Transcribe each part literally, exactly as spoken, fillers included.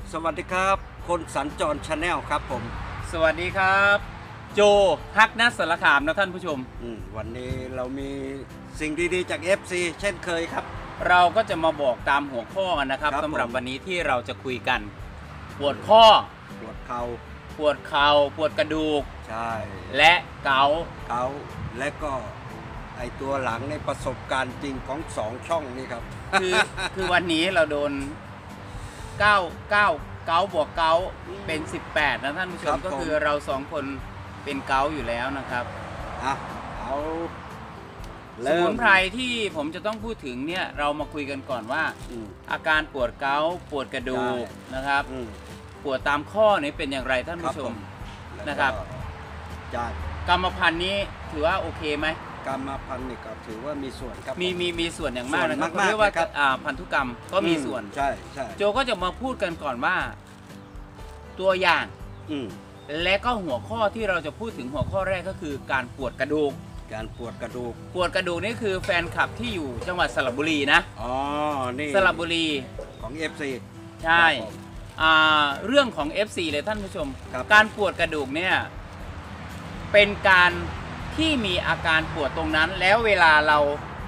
สวัสดีครับคนสัญจรชาแนลครับผมสวัสดีครับโจฮักนัสสารคามนะท่านผู้ชมวันนี้เรามีสิ่งดีๆจาก เอฟ ซี เช่นเคยครับเราก็จะมาบอกตามหัวข้อกันนะครับสำหรับวันนี้ที่เราจะคุยกันปวดข้อปวดเข่าปวดเข่าปวดกระดูกใช่และเกาเกาและก็ไอตัวหลังในประสบการณ์จริงของสองช่องนี้ครับคือคือวันนี้เราโดนเก้า เก้า เกาบวกเกาเป็นสิบแปดนะท่านผู้ชมก็คือเราสองคนเป็นเกาอยู่แล้วนะครับอ่ะเอาสมุนไพรที่ผมจะต้องพูดถึงเนี่ยเรามาคุยกันก่อนว่าอาการปวดเกาปวดกระดูกนะครับปวดตามข้อนี้เป็นอย่างไรท่านผู้ชมนะครับจากกรรมพันธุ์นี้ถือว่าโอเคไหมกรรมพันธุ์นี่ก็ถือว่ามีส่วนครับมีมีมีส่วนอย่างมากนะครับเรียกว่าพันธุกรรมก็มีส่วนใช่ใช่โจก็จะมาพูดกันก่อนว่าตัวอย่างและก็หัวข้อที่เราจะพูดถึงหัวข้อแรกก็คือการปวดกระดูกการปวดกระดูกปวดกระดูกนี่คือแฟนคลับที่อยู่จังหวัดสระบุรีนะอ๋อนี่สระบุรีของ เอฟ ซีใช่เรื่องของ เอฟ ซี เลยท่านผู้ชมการปวดกระดูกเนี่ยเป็นการที่มีอาการปวดตรงนั้นแล้วเวลาเรา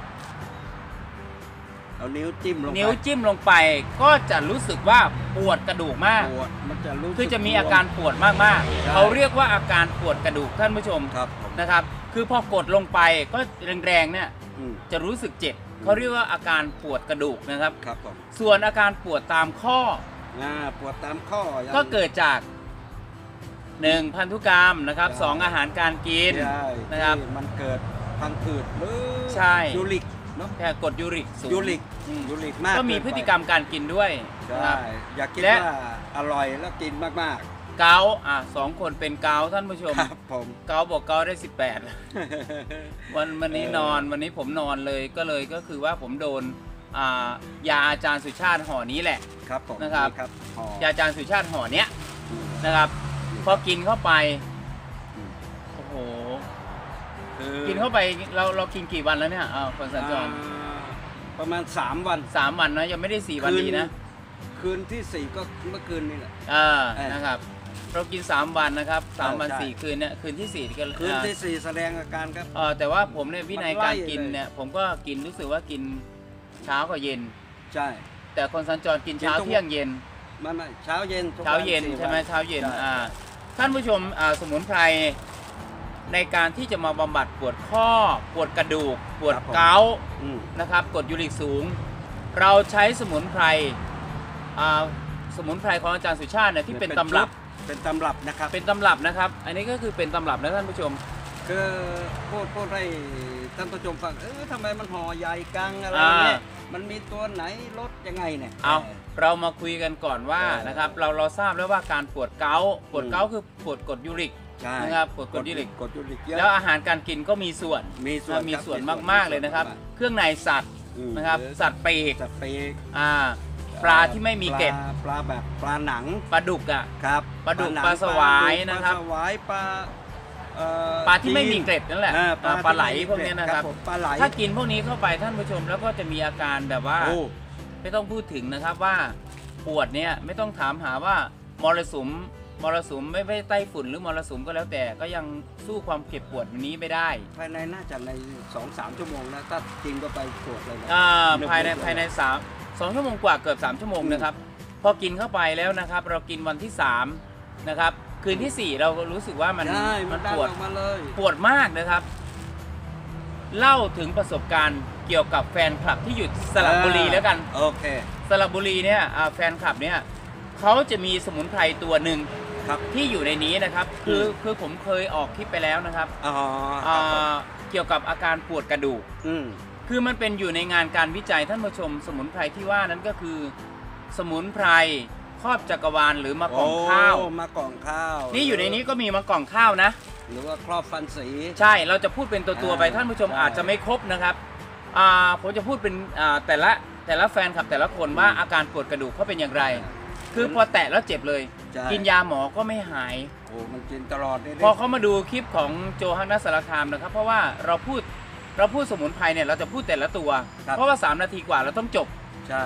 เอานิ้วจิ้มลงไปนิ้วจิ้มลงไปก็จะรู้สึกว่าปวดกระดูกมากปวดมันจะรู้คือจะมีอาการปวดมากๆเขาเรียกว่าอาการปวดกระดูกท่านผู้ชมนะครับคือพอกดลงไปก็แรงๆเนี่ยจะรู้สึกเจ็บเขาเรียกว่าอาการปวดกระดูกนะครับส่วนอาการปวดตามข้อปวดตามข้อก็เกิดจากหนึ่งพันธุกรรมนะครับสองอาหารการกินนะครับมันเกิดพังผืดหรือใช่ยูริกเนาะแค่กดยูริกสูงยูริกยูริกมากก็มีพฤติกรรมการกินด้วยนะครับอยากกินว่าอร่อยแล้วกินมากๆเกาอ่ะสองคนเป็นเกาท่านผู้ชมครับผมเกาบอกเกาได้สิบแปดวันวันนี้นอนวันนี้ผมนอนเลยก็เลยก็คือว่าผมโดนยาอาจารย์สุชาติห่อนี้แหละครับผมนะครับยาอาจารย์สุชาติห่อเนี้ยนะครับพอกินเข้าไปโอ้โหกินเข้าไปเราเรากินกี่วันแล้วเนี่ยอ่าคนสัญจรประมาณสามวันสามวันนะยังไม่ได้สี่วันดีนะคืนที่สี่ก็เมื่อคืนนี่แหละอ่านะครับเรากินสามวันนะครับสามวันสี่คืนเนี่ยคืนที่สี่ก็คืนที่สี่แสดงอาการครับเออแต่ว่าผมเนี่ยวินัยการกินเนี่ยผมก็กินรู้สึกว่ากินเช้ากับเย็นใช่แต่คนสัญจรกินเช้าเที่ยงเย็นไม่ไม่เช้าเย็นเช้าเย็นใช่ไหมเช้าเย็นอ่าท่านผู้ชมสมุนไพรในการที่จะมาบำบัดปวดข้อปวดกระดูกปวดเกาต์นะครับกรดยูริกสูงเราใช้สมุนไพรสมุนไพรของอาจารย์สุชาติเนี่ยที่เป็นตำรับเป็นตำรับนะครับเป็นตำรับนะครับอันนี้ก็คือเป็นตำรับนะท่านผู้ชมคือพูดพูดให้ท่านผู้ชมฟังเออทำไมมันห่อใหญ่กังอะไรเนี่ยมันมีตัวไหนลดยังไงเนี่ยเอาเรามาคุยกันก่อนว่านะครับเราเราทราบแล้วว่าการปวดเกาต์ปวดเกาต์คือปวดกรดยูริกนะครับปวดกรดยูริกแล้วอาหารการกินก็มีส่วนมีส่วนมีส่วนมากๆเลยนะครับเครื่องในสัตว์นะครับสัตว์ปีกสัตว์ปีกอ่าปลาที่ไม่มีเกล็ดปลาแบบปลาหนังปลาดุกอ่ะครับปลาดุกปลาสวายนะครับปลาสวายปลาปลาที่ไม่มีเกล็ดนั่นแหละปลาไหลพวกนี้นะครับถ้ากินพวกนี้เข้าไปท่านผู้ชมแล้วก็จะมีอาการแบบว่าไม่ต้องพูดถึงนะครับว่าปวดเนี่ยไม่ต้องถามหาว่ามรสุมมรสุมไม่ไม่ไต้ฝุ่นหรือมรสุมก็แล้วแต่ก็ยังสู้ความเจ็บปวดนี้ไม่ได้ภายในน่าจะในสองสามชั่วโมงนะถ้ากินก็ไปปวดเลยนะอ่าภายในภายในสามสองชั่วโมงกว่าเกือบสามชั่วโมงนะครับพอกินเข้าไปแล้วนะครับเรากินวันที่สามนะครับคืนที่สี่เรารู้สึกว่ามันมันปวดปวดมากนะครับเล่าถึงประสบการณ์เกี่ยวกับแฟนคลับที่อยู่สระบุรีแล้วกันโอเคสระบุรีเนี่ยแฟนคลับเนี่ยเขาจะมีสมุนไพรตัวหนึ่งที่อยู่ในนี้นะครับคือคือผมเคยออกคลิปไปแล้วนะครับเกี่ยวกับอาการปวดกระดูกคือมันเป็นอยู่ในงานการวิจัยท่านผู้ชมสมุนไพรที่ว่านั้นก็คือสมุนไพรครอบจักรวาลหรือมะกอกข้าวมะกอกข้าวนี่อยู่ในนี้ก็มีมะกอกข้าวนะหรือว่าครอบฟันสีใช่เราจะพูดเป็นตัวตัวไปท่านผู้ชมอาจจะไม่ครบนะครับอ่าผมจะพูดเป็นอ่าแต่ละแต่ละแฟนคลับแต่ละคนว่าอาการปวดกระดูกเขาเป็นอย่างไรคือพอแตะแล้วเจ็บเลยกินยาหมอก็ไม่หายโอ้มันกินตลอดพอเขามาดูคลิปของโจฮักนัสสารคามนะครับเพราะว่าเราพูดเราพูดสมุนไพรเนี่ยเราจะพูดแต่ละตัวเพราะว่าสามนาทีกว่าเราต้องจบใช่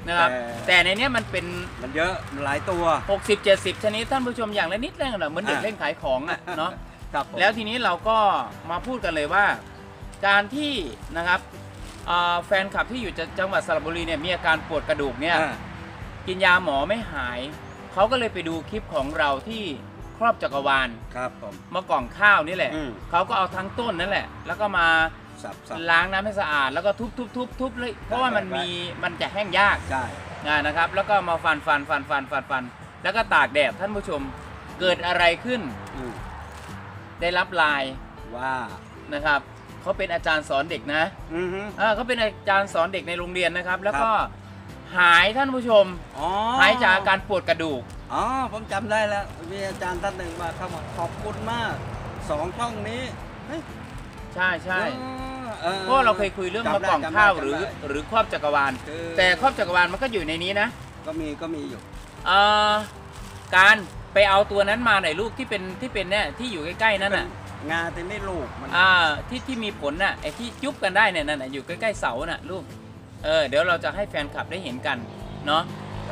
นะครับแต่ในนี้มันเป็นมันเยอะหลายตัวหกสิบ เจ็ดสิบชนิดท่านผู้ชมอย่างละนิดเล่นเหมือนเด็กเล่นขายของอ่ะเนาะครับแล้วทีนี้เราก็มาพูดกันเลยว่าการที่นะครับแฟนคลับที่อยู่จังหวัดสระบุรีเนี่ยมีอาการปวดกระดูกเนี่ยกินยาหมอไม่หายเขาก็เลยไปดูคลิปของเราที่ครอบจักรวาลครับผมมากล่องข้าวนี่แหละเขาก็เอาทั้งต้นนั่นแหละแล้วก็มาล้างน้ำให้สะอาดแล้วก็ทุบทุบทุบทุบเลยเพราะว่ามันมีมันจะแห้งยากใช่นะครับแล้วก็มาฟันฟันฟันฟันฟันฟันแล้วก็ตากแดดท่านผู้ชมเกิดอะไรขึ้นได้รับไลน์ว่านะครับเขาเป็นอาจารย์สอนเด็กนะเขาเป็นอาจารย์สอนเด็กในโรงเรียนนะครับแล้วก็หายท่านผู้ชมหายจากอาการปวดกระดูกอ๋อผมจำได้แล้วมีอาจารย์ท่านหนึ่งมาเข้ามาขอบคุณมากสองช่องนี้ใช่ใช่เพราะเราเคยคุยเรื่องมะกล่องข้าวหรือหรือครอบจักรวาลแต่ครอบจักรวาลมันก็อยู่ในนี้นะก็มีก็มีอยู่การไปเอาตัวนั้นมาหน่อยลูกที่เป็นที่เป็นเนี่ยที่อยู่ใกล้ๆนั่นน่ะงาแต่ไม่ลูกมันอ่าที่ที่มีผลน่ะไอ้ที่จุ๊บกันได้เนี่ยนั่นน่ะอยู่ใกล้ๆเสาน่ะลูกเออเดี๋ยวเราจะให้แฟนคลับได้เห็นกันเนาะ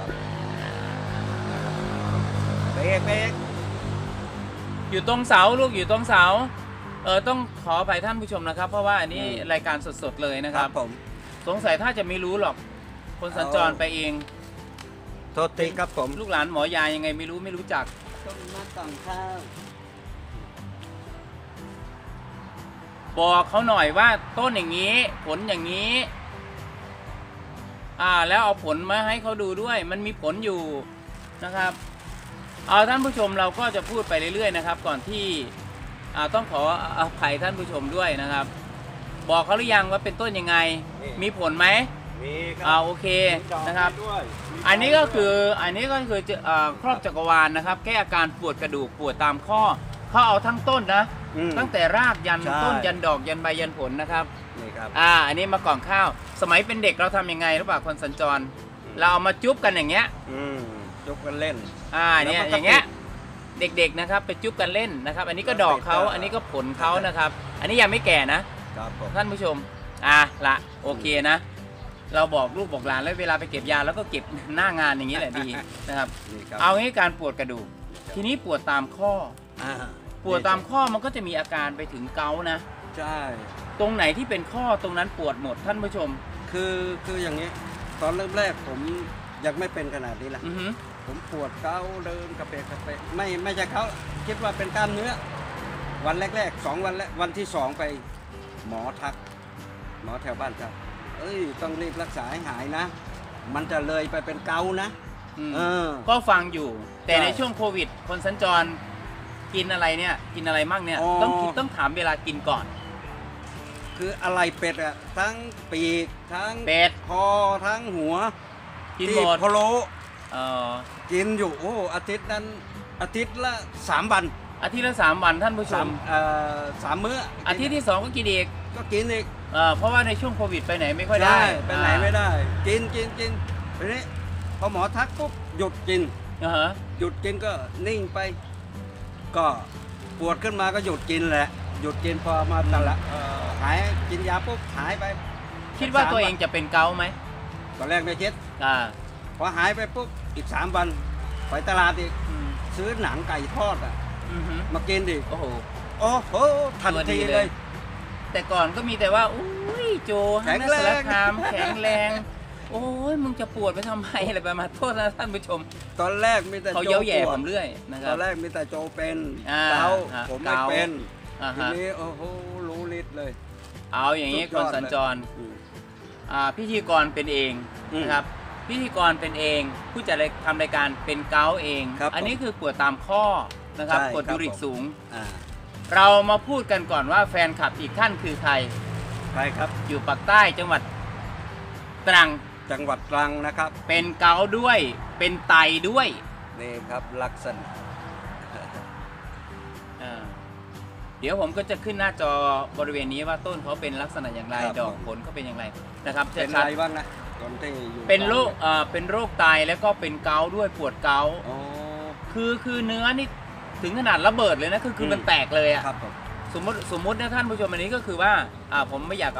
เบรกเบรกอยู่ตรงเสาลูกอยู่ตรงเสาเออต้องขออภัยท่านผู้ชมนะครับเพราะว่าอันนี้รายการสดๆเลยนะครับผมสงสัยถ้าจะไม่รู้หรอกคนสัญจรไปเองโทษทีครับผมลูกหลานหมอยายังไงไม่รู้ไม่รู้จักต้นมะกล่องข้าวบอกเขาหน่อยว่าต้นอย่างนี้ผลอย่างนี้อ่าแล้วเอาผลมาให้เขาดูด้วยมันมีผลอยู่นะครับเอาท่านผู้ชมเราก็จะพูดไปเรื่อยๆนะครับก่อนที่อ่าต้องขออภัยท่านผู้ชมด้วยนะครับบอกเขาหรือยังว่าเป็นต้นยังไงมีผลไหมมีครับอ่าโอเคนะครับอันนี้ก็คืออันนี้ก็คือครอบจักรวาลนะครับแก้อาการปวดกระดูกปวดตามข้อเขาเอาทั้งต้นนะตั้งแต่รากยันต้นยันดอกยันใบยันผลนะครับนี่ครับอ่าอันนี้มากล่องข้าวสมัยเป็นเด็กเราทำยังไงหรือเปล่าคนสัญจรเราเอามาจุ๊บกันอย่างเงี้ยจุ๊บกันเล่นอ่าเนี่ยอย่างเงี้ยเด็กๆนะครับไปจุ๊บกันเล่นนะครับอันนี้ก็ดอกเขาอันนี้ก็ผลเขานะครับอันนี้ยังไม่แก่นะท่านผู้ชมอ่าละโอเคนะเราบอกลูกบอกหลานแล้วเวลาไปเก็บยาแล้วก็เก็บหน้างานอย่างนี้แหละดีนะครับเอางี้การปวดกระดูกทีนี้ปวดตามข้อปวดตามข้อมันก็จะมีอาการไปถึงเกาต์นะใช่ตรงไหนที่เป็นข้อตรงนั้นปวดหมดท่านผู้ชมคือคืออย่างนี้ตอนเริ่มแรกผมยังไม่เป็นขนาดนี้แหละผมปวดเกาต์เดินกระเปะกระเปะไม่ไม่ใช่เขาคิดว่าเป็นกล้ามเนื้อวันแรกๆสองวันแรกวันที่สองไปหมอทักหมอแถวบ้านครับเอ้ยต้องรีบรักษาให้หายนะมันจะเลยไปเป็นเกาต์นะเออก็ฟังอยู่แต่ในช่วงโควิดคนสัญจรกินอะไรเนี่ยกินอะไรมั่งเนี่ยต้องคิดต้องถามเวลากินก่อนคืออะไรเป็ดอะทั้งปีกทั้งเป็ดคอทั้งหัวกินหมดพะโล้เออกินอยู่โอ้อาทิตย์นั้นอาทิตย์ละสามวันอาทิตย์ละสามวันท่านผู้ชมเอ่อสามมื้ออาทิตย์ที่สองก็กินอีกก็กินอีกเออเพราะว่าในช่วงโควิดไปไหนไม่ค่อยได้ไปไหนไม่ได้กินกินกินทีนี้พอหมอทักปุ๊บหยุดกินหยุดกินก็นิ่งไปก็ปวดขึ้นมาก็หยุดกินแหละหยุดกินพอมาตละหายกินยาปุ๊บหายไปคิดว่าตัวเองจะเป็นเกาต์ไหมตอนแรกไม่คิดอ่าพอหายไปปุ๊บอีกสามวันไปตลาดอีกซื้อหนังไก่ทอดอ่ะมากินดิโอ้โหโอ้โหทันทีเลยแต่ก่อนก็มีแต่ว่าอุ้ยโจแข็งแรงแข็งแรงโอ้ยมึงจะปวดไปทำไมอะไรประมาณโทษนะท่านผู้ชมตอนแรกมีแต่เขาเย้าแย่ผมเรื่อยนะครับตอนแรกมีแต่โจเป็นเกาผมไม่เป็นทีนี้โอ้โหรู้ฤทธิ์เลยเอาอย่างนี้คนสัญจรพิธีกรเป็นเองนะครับพิธีกรเป็นเองผู้จัดทำรายการเป็นเกาเองอันนี้คือปวดตามข้อนะครับกรดยูริกสูงเรามาพูดกันก่อนว่าแฟนคลับอีกท่านคือใครใครครับอยู่ปากใต้จังหวัดตรังจังหวัดตรังนะครับเป็นเกาด้วยเป็นไตด้วยนี่ครับลักษณะเดี๋ยวผมก็จะขึ้นหน้าจอบริเวณนี้ว่าต้นเขาเป็นลักษณะอย่างไรดอกผลเขาเป็นอย่างไรนะครับเป็นอะไรบ้างนะเป็นโรคเอ่อเป็นโรคไตแล้วก็เป็นเกาด้วยปวดเกาคือคือเนื้อนี่ถึงขนาดระเบิดเลยนะคือคือมันแตกเลยอ่ะสมมติสมมตินะท่านผู้ชมอันนี้ก็คือว่าอ่าผมไม่อยากเอาว่า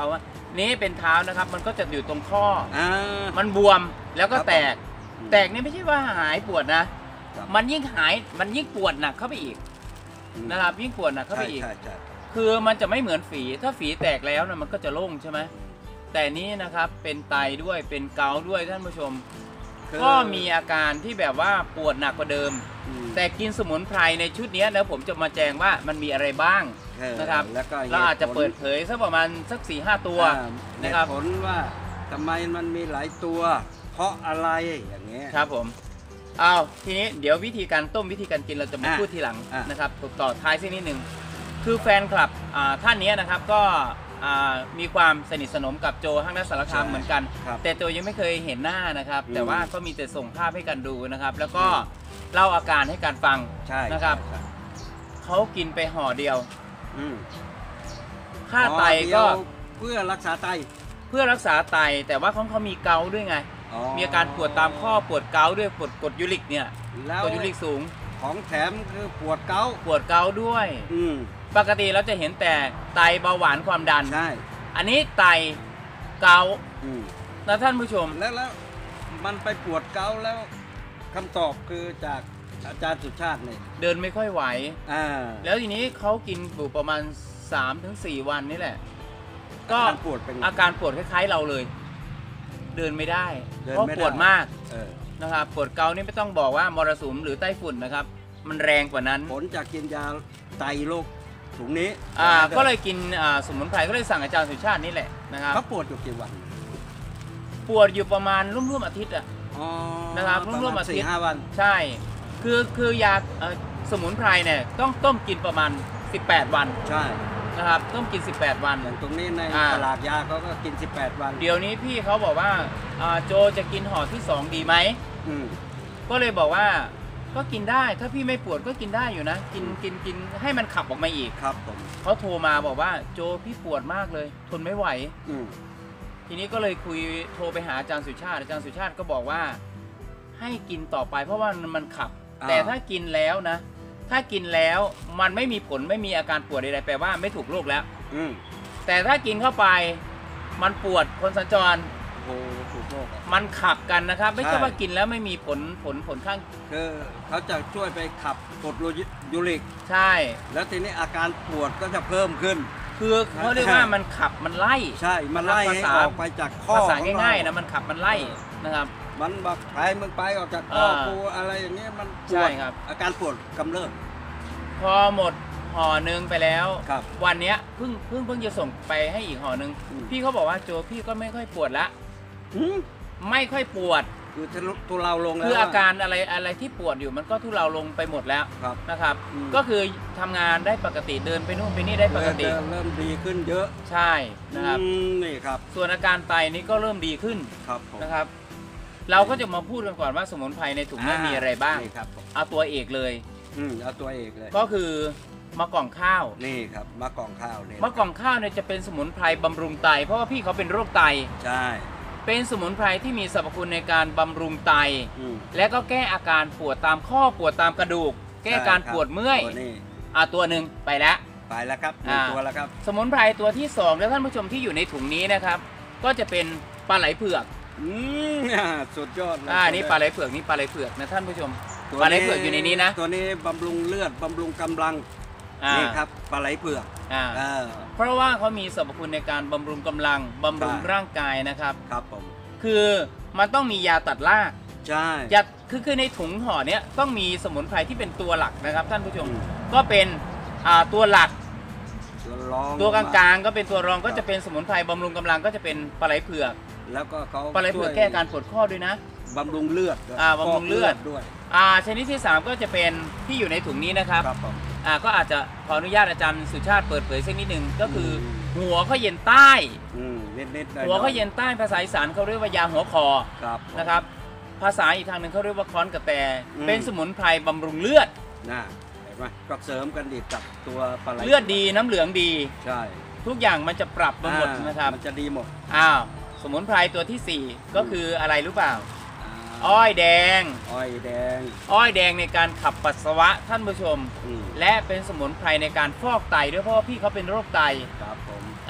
นี้เป็นเท้านะครับมันก็จะอยู่ตรงข้ออ่ามันบวมแล้วก็ครับแตกอืมแตกนี่ไม่ใช่ว่าหายปวดนะครับมันยิ่งหายมันยิ่งปวดหนักเข้าไปอีกอืมนะครับยิ่งปวดหนักเข้าไปใช่อีกใช่ใช่คือมันจะไม่เหมือนฝีถ้าฝีแตกแล้วนะมันก็จะโล่งใช่ไหมแต่นี้นะครับเป็นไตด้วยเป็นเกาต์ด้วยท่านผู้ชมคือก็มีอาการที่แบบว่าปวดหนักกว่าเดิมอืมแต่กินสมุนไพรในชุดนี้นะผมจะมาแจงว่ามันมีอะไรบ้างเออนะครับแล้วก็เราอาจจะหตุผลเปิดเผยสักประมาณสักสี่ห้าตัวอ่านะครับเหตุผลว่าทำไมมันมีหลายตัว เพราะอะไรอย่างเงี้ยครับผมเอาทีนี้เดี๋ยววิธีการต้มวิธีการกินเราจะมาอ่ะพูดทีหลังอ่ะนะครับต่อท้ายสักนิดหนึ่งคือแฟนคลับอ่าท่านนี้นะครับก็อ่ามีความสนิทสนมกับโจห้างนักสารคามเหมือนกันครับแต่โจยังไม่เคยเห็นหน้านะครับอืมแต่ว่าก็มีแต่ส่งภาพให้กันดูนะครับ แล้วก็เล่าอาการให้กันฟังใช่นะครับใช่เขากินไปห่อเดียวอืมค่าไตอ๋อเดีก็ยวเพื่อรักษาไตเพื่อรักษาไตแต่ว่าเขาเขามีเกาต์ด้วยไงอ๋อมีอาการปวดตามข้อปวดเกาต์ด้วยปวดกรดยูริกเนี่ยแล้วกรดยูริกสูงของแถมคือปวดเกาต์ปวดเกาต์ด้วยอืมปกติเราจะเห็นแต่ไตเบาหวานความดันใช่อันนี้ไตเกาต์อืมนะท่านผู้ชมแล้วแล้วมันไปปวดเกาต์แล้วคำตอบคือจากอาจารย์สุชาติเนี่ยเดินไม่ค่อยไหวอ่าแล้วทีนี้เขากินอยู่ประมาณ สามถึงสี่ วันนี่แหละ ก็อาการปวดเป็นไงอาการปวดคล้ายๆเราเลย เดินไม่ได้เดินเพราะไม่ได้ปวดมากเออนะครับปวดเกาต์นี่ไม่ต้องบอกว่ามรสุมหรือไต้ฝุ่นนะครับ มันแรงกว่านั้นผลจากกินยาไตโรคถุงนี้อ่าก็เลยกินอ่าสมุนไพรก็เลยสั่งอาจารย์สุชาตินี่แหละนะครับเขาปวดอยู่กี่วันปวดอยู่ประมาณร่วมๆอาทิตย์อะอ๋อนะครับปร่วมๆมาณอาทิตย์สี่ห้าวันใช่ คือคือยาเอ่อสมุนไพรเนี่ยต้องต้มกินประมาณสิบแปดวันใช่นะครับต้มกินสิบแปดวันอย่างตรงนี้ในอ่าตลาดยาเขาก็กินสิบแปดวันเดี๋ยวนี้พี่เขาบอกว่าอ่าโจจะกินห่อที่สองดีไหมอืมก็เลยบอกว่าก็กินได้ถ้าพี่ไม่ปวดก็กินได้อยู่นะ กินกินกินให้มันขับออกมาอีกครับผมเขาโทรมาบอกว่าโจพี่ปวดมากเลยทนไม่ไหวอืมทีนี้ก็เลยคุยโทรไปหาอาจารย์สุชาติอาจารย์สุชาติก็บอกว่าให้กินต่อไปเพราะว่ามันขับอ่าแต่ถ้ากินแล้วนะ ถ้ากินแล้วมันไม่มีผลไม่มีอาการปวดใดๆแปลว่าไม่ถูกโรคแล้วอืมแต่ถ้ากินเข้าไปมันปวดคนสัญจรโอ้โหถูกโรคอะมันขับกันนะครับ ไม่ใช่ใช่ว่ากินแล้วไม่มีผลผลผลข้างคือเขาจะช่วยไปขับกรดยูริกใช่แล้วทีนี้อาการปวดก็จะเพิ่มขึ้นคือเขาเรียกว่ามันขับมันไล่ใช่ มันไล่ให้ภาษาออกไปจากข้อภาษาของเรง่ายๆนะมันขับมันไล่นะครับมันบอกไปมึงไปออกจากข้ออ่ากูอะไรอย่างเงี้ยมันปใช่วดครับอาการปวดกำเริบพอหมดห่อหนึ่งไปแล้วครับวันเนี้ยเพิ่งเพิ่งเพิ่งจะส่งไปให้อีกห่อหนึ่งอืมพี่เขาบอกว่าโจพี่ก็ไม่ค่อยปวดละอืมไม่ค่อยปวดคือทะลุทุเราลงแล้วคืออาการอะไรอะไรที่ปวดอยู่มันก็ทุเลาลงไปหมดแล้วครับนะครับอืมก็คือทำงานได้ปกติเดินไปนู่นไปนี่ได้ปกติเริ่มเริ่มดีขึ้นเยอะใช่นะครับอืมนี่ครับส่วนอาการไตนี่ก็เริ่มดีขึ้นครับผมนะครับ เราก็จะมาพูดกันก่อนว่าสมุนไพรในถุงนี้มีอะไรบ้างนี่ครับผมเอาตัวเอกเลยอืมเอาตัวเอกเลยก็คือมะกล่องข้าวนี่ครับมะกองข้าวนี่มะกล่องข้าวเนี่ยจะเป็นสมุนไพรบำรุงไต เพราะว่าพี่เขาเป็นโรคไตใช่เป็นสมุนไพรที่มีสรรพคุณในการบำรุงไตอืมและก็แก้อาการปวดตามข้อปวดตามกระดูก แก้การปวดเมื่อยตัวนี้อ่ะตัวหนึ่งไปแล้วไปแล้วครับหนึ่งอ่าตัวแล้วครับสมุนไพรตัวที่สองแล้วท่านผู้ชมที่อยู่ในถุงนี้นะครับ ก็จะเป็นปลาไหลเผือกอืมอ่าสุดยอดเลยอ่านี่ปลาไหลเผือกนี่ปลาไหลเผือกนะท่านผู้ชมปลาไหลเผือกอยู่ในนี้นะตัวนี้บำรุงเลือดบำรุงกำลังอ่านี่ครับปลาไหลเผือกอ่าเออเพราะว่าเขามีสรรพคุณในการบำรุงกำลังบำรุงใช่ร่างกายนะครับครับผมคือมันต้องมียาตัดรากใช่ยาคือคือในถุงห่อเนี้ยต้องมีสมุนไพรที่เป็นตัวหลักนะครับ ท่านผู้ชมอืมก็เป็นอ่าตัวหลักตัวรองตัวกลางๆก็เป็นตัวรองก็จะเป็นสมุนไพรบำรุงกำลังก็จะเป็นปลาไหลเผือกแล้วก็เขาปลาไหลเผือกแก้การปวดข้อด้วยนะบำรุงเลือดด้วยอ่าบำรุงเลือดฟกด้วยอ่าชนิดที่สามก็จะเป็นที่อยู่ในถุงนี้นะครับครับผมอ่าก็อาจจะขออนุญาตอาจารย์สุชาติเปิดเผยสักนิดหนึ่งก็คืออมหัวข้อเย็นใต้อืมนิดๆหน่อยๆหัวข้อเย็นใต้ภาษาอีสานเขาเรียกว่ายาหัวคอครับผมนะครับภาษาอีกทางหนึ่งเขาเรียกว่าค้อนกระแตอืมเป็นสมุนไพรบำรุงเลือดน่าเห็นไหมก็เสริมกันดีกับตัวปลาไหลเลือดดีน้ำเหลืองดีใช่ทุกอย่างมันจะปรับไปหมดอ่านะครับมันจะดีหมดอ้าวสมุนไพรตัวที่สี่ก็คืออะไรรู้เปล่าอ่าอ้อยแดงอ้อยแดงอ้อยแดงในการขับปัสสาวะท่านผู้ชมอืมและเป็นสมุนไพรในการฟอกไตด้วยเพราะว่าพี่เขาเป็นโรคไตครับผม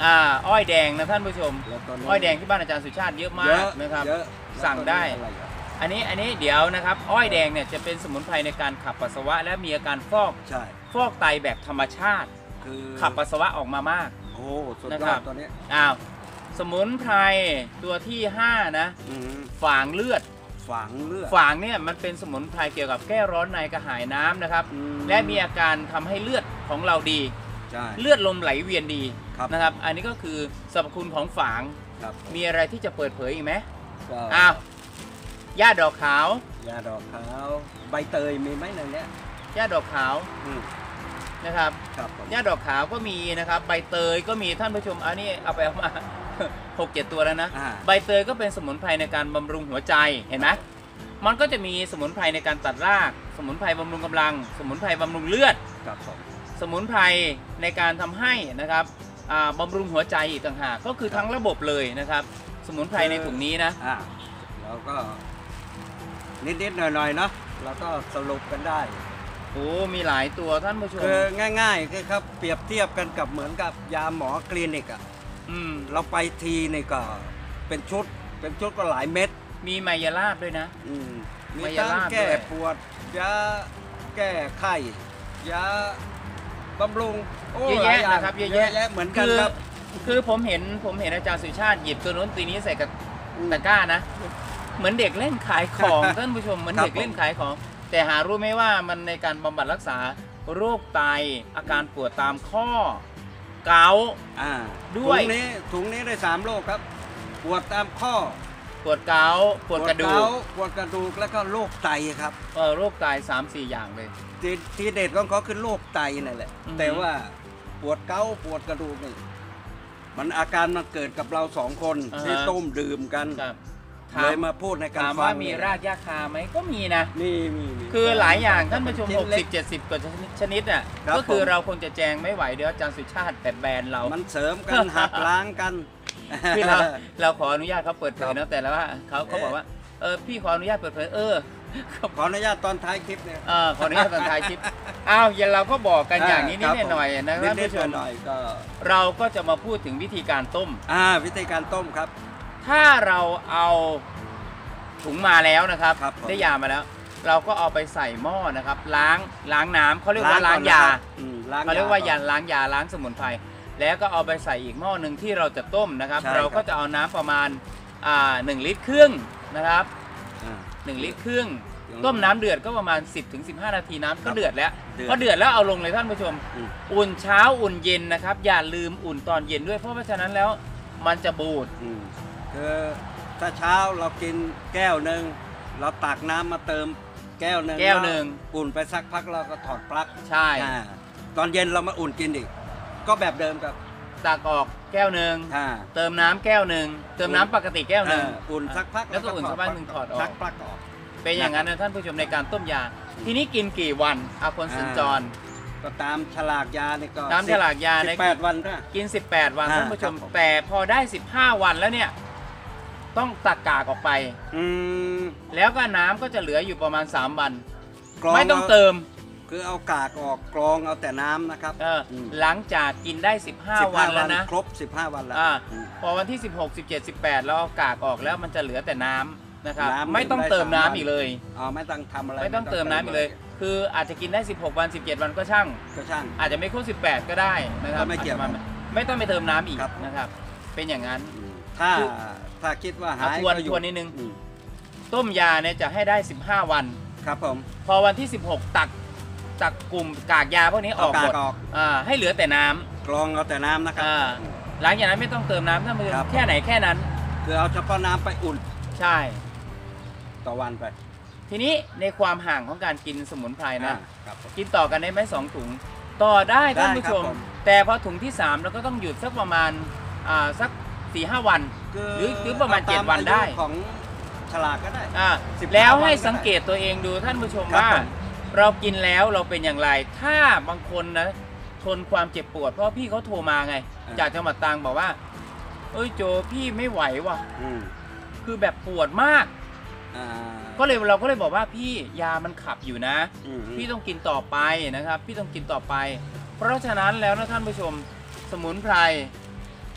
อ่าอ้อยแดงนะท่านผู้ชมแล้วตอนนี้อ้อยแดงที่บ้านอาจารย์สุชาติเยอะมากนะครับเยอะสั่งได้แล้วตอนนี้อะไรอ่ะอันนี้อันนี้เดี๋ยวนะครับอ้อยแดงเนี่ยจะเป็นสมุนไพรในการขับปัสสาวะ และมีอาการฟอกใช่ฟอกไตแบบธรรมชาติคือขับปัสสาวะออกมามากโอ้สุดนะยครัอบ ดตัวนี้อ้าวสมุนไพรตัวที่ห้านะอืมฝางเลือดฝังเลือดฝางเนี่ยมันเป็นสมุนไพรเกี่ยวกับแก้ร้อนในกระหายน้ำนะครับอืมและมีอาการทำให้เลือดของเราดีใช่เลือดลมไหลเวียนดีครับนะครับ อันนี้ก็คือสรรพคุณของฝางครับมีอะไรที่จะเปิดเผยอีกไหมก็อ้าวหญ้าดอกขาวยาดอกขาวใบเตยมีไหมในเนี้ยหญ้าดอกขาวอืมนะครับครับผมหญ้าดอกขาวก็มีนะครับ ใบเตยก็มีท่านผู้ชมอันนี้เอาไปเอามา หกเจ็ดตัวแล้วนะอ่าใบเตยก็เป็นสมุนไพรในการบำรุงหัวใจเห็นไหมมันก็จะมีสมุนไพรในการตัดราก สมุนไพรบำรุงกำลัง สมุนไพรบำรุงเลือดครับผมสมุนไพรในการทำให้นะครับอ่าบำรุงหัวใจอีกต่างหากก็คือทั้งระบบเลยนะครับ สมุนไพรในถุงนี้นะอ่าแล้วก็ นิดๆหน่อยๆเนาะเราก็สรุปกันได้โอ้มีหลายตัวท่านผู้ชมคือง่ายๆคือครับเปรียบเทียบกันกับเหมือนกับยาหมอคลินิกอ่ะอืมเราไปทีนี่ก็เป็นชุด เป็นชุดก็หลายเม็ดมีไมยาลาบด้วยนะอืมมีมายาทั้งลาบแก้ด้วยปวดยาแก้ไข้ยาบำรุงโอ้เยอะหลาแยะย่างนะครับเยอะเยอะแยะแยะเหมือนกันคือครับคือผมเห็นผมเห็นอาจารย์สุชาติหยิบตัวนู้นตัวนี้ใส่กับอืมตะกร้านะ เหมือนเด็กเล่นขายของ ท่านผู้ชมเหมือนครับเด็กเล่นขายของ แต่หารู้ไหมว่ามันในการบำบัดรักษาโรคไตอาการปวดตามข้อ เกาต์อ่าด้วยถุงนี้ถุงนี้ได้สามโรคครับ ปวดตามข้อปวดเกาต์ปวดกระดูกเาปวดกระดูกแล้วก็โรคไตครับเออโรคไตสามสี่อย่างเลยทีทีเด็ดของเขาคือโรคไตนั่นแหละอือฮึแต่ว่าปวดเกาต์ปวดกระดูกนี่มันอาการมันเกิดกับเราสองคนที่ต้มดื่มกันครับเลยมาพูดในการถามฟัว่าง มีรากหญ้าคาไหมก็มีนะมีมีมีคือหลายอย่างท่านผู้ชมชิ้เล็กหกสิบ เจ็ดสิบกว่าชนิดอ่ะครับก็คือผมเราคงจะแจงไม่ไหวเดี๋ยวอาจารย์สุชาติแต่แบนเรามันเสริมกันหักล้างกันคือเราเราขออนุญาตเขาเปิดเผยครันะบแต่แล้วว่าเขาเขาบอกว่าเออพี่ขออนุญาตเปิดเผยเออขออนุญาตตอนท้ายคลิปเนี่ยเออขออนุญาตตอนท้ายคลิปอ้าวอย่าเราก็บอกกันอย่างนี้นิคดรับหน่อยๆนะท่านนิดผู้ชมๆหน่อยๆก็เราก็จะมาพูดถึงวิธีการต้มอ่าวิธีการต้มครับถ้าเราเอาถุงมาแล้วนะครับครับผมได้ยามาแล้ว เราก็เอาไปใส่หม้อนะครับ ล้างล้างน้ำเขาเรียกว่าล้างยาก่อนนะครับอืมล้างเขาเรียกว่าก่ยาอนล้างยาล้างสมุนไพรแล้วก็เอาไปใส่อีกหม้อหนึ่งที่เราจะต้มนะครับใช่ครับเราก็จะเอาน้ำประมาณอ่าหนึ่งลิตรครึ่งนะครับอ่าหนึ่งลิตรครึ่งอืมต้มน้ำเดือดก็ประมาณ สิบถึงสิบห้า นาทีน้ำครัก็บเดือดแล้วเดือดพอเดือดแล้วเอาลงเลยท่านผู้ชมอืมอุ่นเช้าอุ่นเย็นนะครับ อย่าลืมอุ่นตอนเย็นด้วยเพราะว่าฉะนั้นแล้วมันจะบูดอืมคือถ้าเช้าเรากินแก้วหนึ่งเราตักน้ำมาเติมแก้วหนึ่งแก้วหนึ่งอุ่นไปสักพักเราก็ถอดปลั๊กใช่อ่าตอนเย็นเรามาอุ่นกินอีก ก็แบบเดิมครับตักออกแก้วหนึ่งอ่าเติมน้ำแก้วหนึ่งเติมน้ำปกติแก้วหนึ่งอ่าอุ่นสักพักแล้วก็อุ่นสักพักหนึ่งถอดออกชักปลั๊กออกเป็นอย่างนั้นนะท่านผู้ชมในการต้มยา ทีนี้กินกี่วันอาคนสัญจรก็ตามฉลากยานี่ก็ตามฉลากยาสิในบแปดวันนะกิน สิบแปด วันอ่าท่านผู้ชมครับผมแต่พอได้ สิบห้า วันแล้วเนี่ย ต้องตักกากออกไปอืมแล้วก็น้ำก็จะเหลืออยู่ประมาณ สาม วันกรองไม่ต้องาเติมคือเอากากออกกรองเอาแต่น้ำนะครับเอออมหลังจากกินได้ สิบห้าสิบวันแล้วนะครบสิบห้าวันแล้วอ่าอืมพอวันที่ สิบหก สิบเจ็ด สิบแปดเราเอากากออกแล้วมันจะเหลือแต่น้ำนะครับน้ำไม่ต้องเติมได้สามน้ำวันอีกเลยอ๋อไม่ต้องทำอะไรไม่ต้องเติมน้ำอีกเลย คืออาจจะกินได้ สิบหก วัน สิบเจ็ด วันก็ช่างก็ช่างอาจจะไม่ครบสิบแปด ก็ได้นะครับก็ไม่เกี่ยวอาจจะาไม่ต้องไปเติมน้ำอีกครับนะครับ เป็นอย่างนั้นอืมถ้าคือถ้าคิดว่าหายเอาทวนก็อยู่ทวนนิดนึงอืมต้มยาเนี่ยจะให้ได้ สิบห้า วันครับผมพอวันที่ สิบหก ตักตักกลุ่มกากยาพวกนี้ออกหมเอาดกากออกอ่าให้เหลือแต่น้ำกรองเอาแต่น้ำนะครับอ่าอืมหลังจากนั้นไม่ต้องเติมน้ำท่านผู้ชมครับแค่ไหนแค่นั้นคือเอาเฉพาะน้ำไปอุ่นใช่ต่อวันไปทีนี้ในความห่างของการกินสมุนไพรนะอ่าครับผมกินต่อกันได้ไหมสองถุง ต่อได้ท่านผู้ชมได้ครับผมแต่พอถุงที่สามเราก็ต้องหยุดสักประมาณอ่าสักสี่ห้าวัน หรือหรือประมาณตเจ็ดวันได้อายุของฉลากก็ได้อ่าสิบห้าแล้วให้วันก็ได้สังเกตตัวเองดูท่านผู้ชมครับว่าผมเรากินแล้วเราเป็นอย่างไร ถ้าบางคนนะทนความเจ็บปวดเพราะพี่เขาโทรมาไง จากจังหวัดตรังบอกว่าเอ้ยโจพี่ไม่ไหวว่ะอืมคือแบบปวดมากอ่าก็เลยเราก็เลยบอกว่าพี่ยามันขับอยู่นะอืมพี่ต้องกินต่อไปนะครับ พี่ต้องกินต่อไป เพราะฉะนั้นแล้วนะท่านผู้ชมสมุนไพร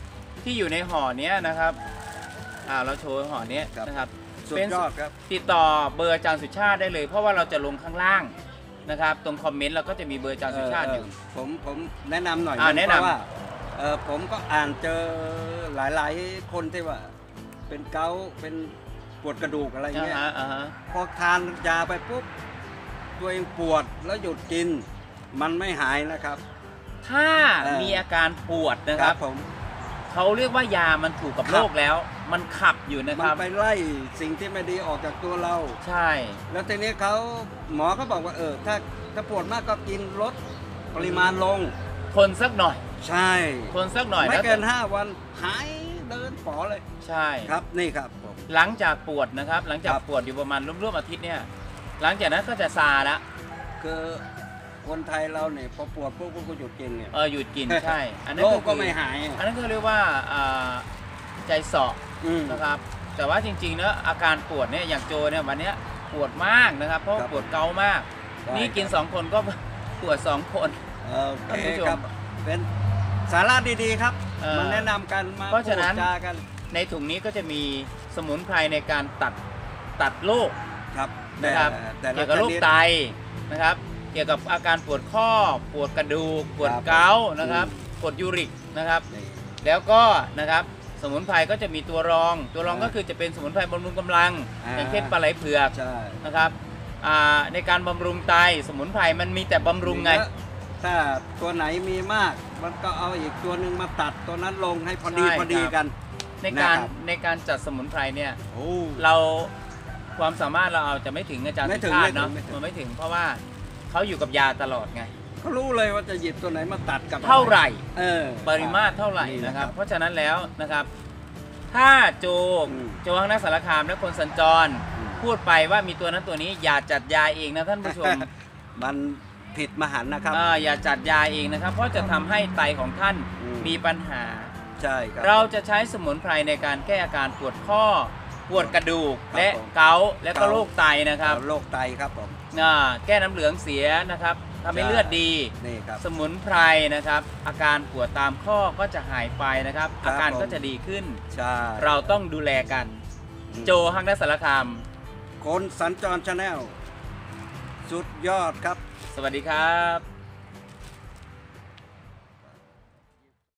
ที่อยู่ในห่อเนี้ยนะครับอ่าเราโชว์ห่อเนี้ยนะครับสุดยอดครับติดต่อเบอร์อาจารย์สุชาติได้เลย เพราะว่าเราจะลงข้างล่างนะครับตรงคอมเมนต์เราก็จะมีเบอร์อาจารย์สุชาติอยู่ผมผมแนะนำหน่อยอ่าแนะนำเพราะว่าเออผมก็อ่านเจอหลายๆคนที่ว่าเป็นเกาต์เป็นปวดกระดูกอะไรเงี้ยพอทานยาไปปุ๊บตัวเองปวดแล้วหยุดกินมันไม่หายนะครับถ้ามีอาการปวดนะครับผมเขาเรียกว่ายามันถูกกับโรคแล้วมันขับอยู่นะครับมันไปไล่สิ่งที่ไม่ดีออกจากตัวเราใช่แล้วทีนี้เขาหมอเขาบอกว่าเออถ้าถ้าปวดมากก็กินลดปริมาณลงทนสักหน่อยใช่ทนสักหน่อยไม่เกินห้าวันหายเดินป๋อเลยใช่ครับนี่ครับหลังจากปวดนะครับหลังจากปวดอยู่ประมาณร่วมๆอาทิตย์เนี่ยหลังจากนั้นก็จะซาละคือคนไทยเราเนี่ยพอปวดปุ๊บก็หยุดกินเนี่ยเออหยุดกินใช่อันนั้นก็ไม่หายอันนั้นก็เรียกว่าใจเสาะนะครับแต่ว่าจริงๆแล้วอาการปวดเนี่ยอย่างโจเนี่ยวันนี้ปวดมากนะครับเพราะปวดเกามากนี่กินสองคนก็ปวดสองคนโอเคครับเป็นสาระดีๆครับมาแนะนำกันมาเพราะฉะนั้นกันในถุงนี้ก็จะมีสมุนไพรในการตัดตัดโรคครับนะครับเกี่ยวกับโรคไตนะครับเกี่ยวกับอาการปวดข้อปวดกระดูกปวดเกาต์นะครับปวดยูริกนะครับแล้วก็นะครับสมุนไพรก็จะมีตัวรองตัวรองก็คือจะเป็นสมุนไพรบำรุงกำลังอย่างเช่นปลาไหลเผือกนะครับในการบำรุงไตสมุนไพรมันมีแต่บำรุงไงถ้าตัวไหนมีมากมันก็เอาอีกตัวหนึ่งมาตัดตัวนั้นลงให้พอดีพอดีกันในการในการจัดสมุนไพรเนี่ยเราความสามารถเราเอาจะไม่ถึงอาจารย์สุชาติเนาะมันไม่ถึงเพราะว่าเขาอยู่กับยาตลอดไงเขารู้เลยว่าจะหยิบตัวไหนมาตัดกับเท่าไหร่เออปริมาตรเท่าไหร่นะครับเพราะฉะนั้นแล้วนะครับถ้าโจโจข้างหน้าสารคามและคนสัญจรพูดไปว่ามีตัวนั้นตัวนี้อย่าจัดยาเองนะท่านผู้ชมมันผิดมหันต์นะครับอย่าจัดยาเองนะครับเพราะจะทำให้ไตของท่านมีปัญหาใช่ครับเราจะใช้สมุนไพรในการแก้อาการปวดข้อปวดกระดูกและเกาต์และก็โรคไตนะครับโรคไตครับผมแก้น้ำเหลืองเสียนะครับทำให้เลือดดีสมุนไพรนะครับอาการปวดตามข้อก็จะหายไปนะครับอาการก็จะดีขึ้นเราต้องดูแลกันโจฮักนัสสารคามคนสัญจรชาแนลสุดยอดครับสวัสดีครับ